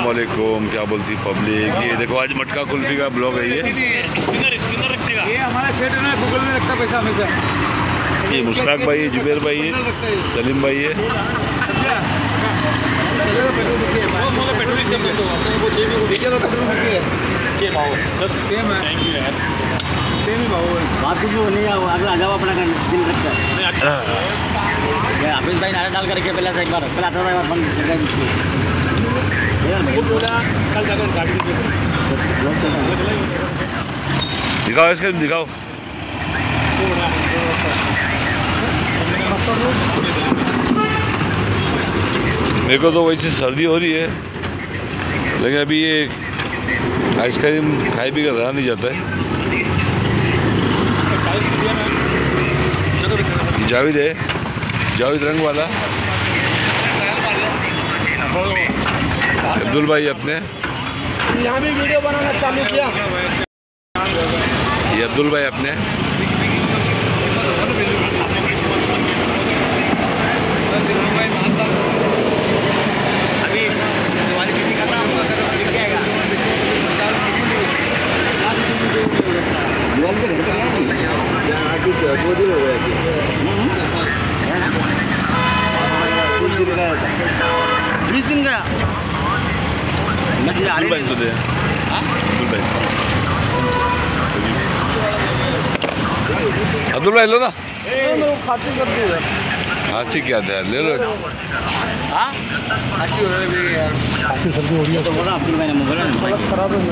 वालेकुम। क्या बोलती पब्लिक। ये देखो आज मटका कुल्फी का ब्लॉग है ये हमारा सेट है ना, गूगल में रखता पैसा हमेशा। ये मुश्ताक भाई है, जुबैर भाई है, सलीम भाई है। सेम ही भाव है। बात कुछ नहीं आओ, आ जाओ अपना दिन रखता है। हाफिज भाई नारा डाल करके पहले से एक बार पहले आता था, एक बार बंद कर दिया कल जाकर गाड़ी दिखाओ इसके, दिखाओ। मेरे को तो वैसे सर्दी हो रही है, लेकिन अभी ये आइसक्रीम खाए भी कर रहा नहीं जाता है। जावेद है, जावेद रंग वाला। अब्दुल भाई अपने यहाँ भी वीडियो बनाना चालू किया। ये अब्दुल भाई अपने। अब्दुल भाई तो दे। अब्दुल भाई लो ना। खांसी क्या था, ले लो। खांसी हो रही है यार, खांसी सर्दी हो रही है तो बोला अब्दुल भाई ने मोबाइल खराब है।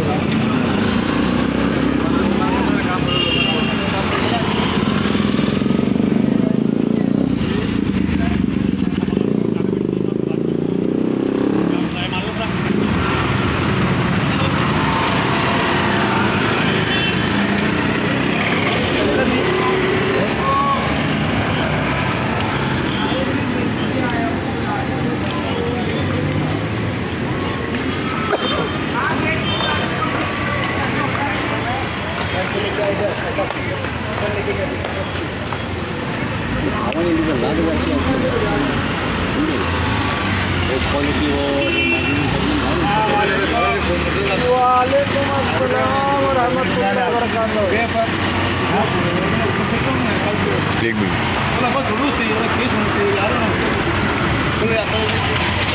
एक मिनट।